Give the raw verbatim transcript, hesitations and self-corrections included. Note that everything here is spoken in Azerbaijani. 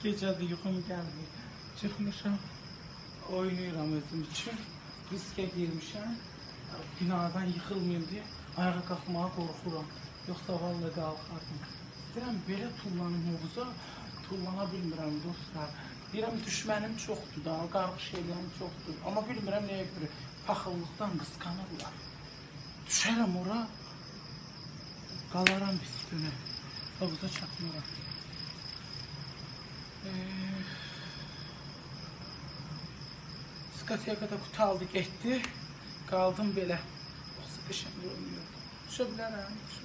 Gecədə yuxum gəldi. Çıxmışam, oynayıram özüm üçün. Riskə girmişəm. Binadan yıxılmayayım deyə ayağa qalxmağa qorxuram. Yoxsa vallahi qalxardım. İstəyirəm belə tullanım hovuza, tullana bilmirəm dostlar. Deyirəm düşmənim çoxdur da, qarğı şeylərim çoxdur. Amma bilmirəm nəyə görə. Paxıllıqdan qısqanırlar. Düşərəm ora, qalaram pis günə. Havuza çatmıram. Diskoteka qutaldı, getdi. Qaldım belə. Yoxsa qəşəng olmuyor. Düşə bilərəm.